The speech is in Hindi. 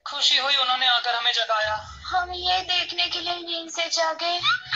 खुशी हुई उन्होंने आकर हमें जगाया। हम ये देखने के लिए नींद से जागे